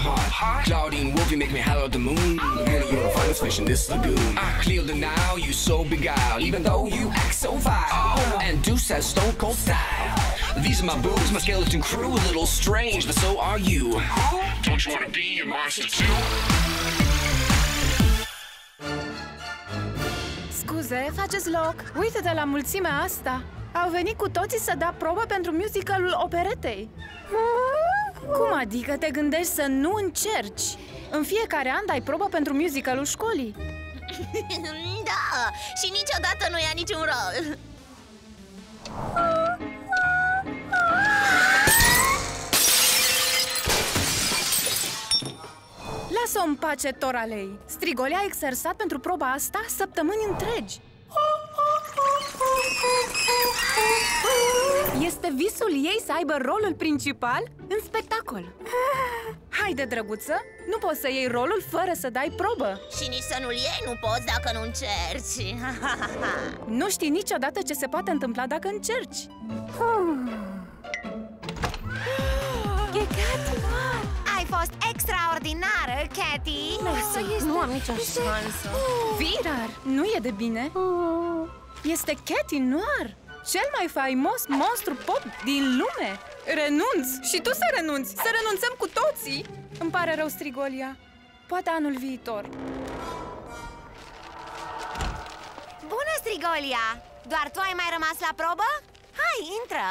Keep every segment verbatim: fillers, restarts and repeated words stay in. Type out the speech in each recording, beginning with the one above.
hot. Claudine Wolf, you make me holler at the moon. Girl, you're the finest fish in this lagoon. I clear the now, you so beguiled, even though you act so vile. And Deuce has stone cold style. These are my boobs, my skeleton crew, a little strange, but so are you. Don't you wanna be a monster too? Scuze, faceți loc. Uite-te la mulțimea asta. Au venit cu toții să dea probă pentru musicalul operetei. Cum adică te gândești să nu încerci? În fiecare an dai probă pentru musicalul școlii. Da, și niciodată nu ia niciun rol. Lasă-o în pace, Toralei. Strigoi a exersat pentru proba asta săptămâni întregi. Este visul ei să aibă rolul principal în spectacol. Haide, drăguță, nu poți să iei rolul fără să dai probă. Și nici să nu-l iei nu poți dacă nu încerci. Nu știi niciodată ce se poate întâmpla dacă încerci. E Cathy! Ai fost extraordinară, Cathy! Lasă, nu am nicio șansă. Virar, nu e de bine. Este Cathy Noir, cel mai faimos monstru pop din lume. Renunț! Și tu să renunți! Să renunțăm cu toții! Îmi pare rău, Strigolia. Poate anul viitor. Bună, Strigolia! Doar tu ai mai rămas la probă? Hai, intră!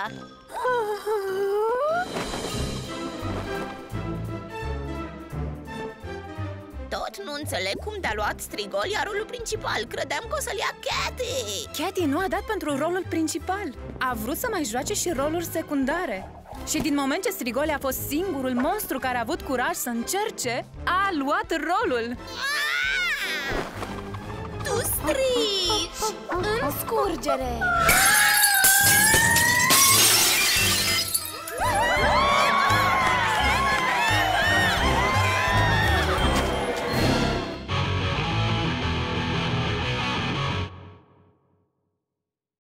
Tot nu înțeleg cum te-a luat Strigolia rolul principal. Credeam că o să-l ia Cathy. Cathy nu a dat pentru rolul principal. A vrut să mai joace și roluri secundare. Și din moment ce Strigolia a fost singurul monstru care a avut curaj să încerce, a luat rolul. Tu strici în scurgere.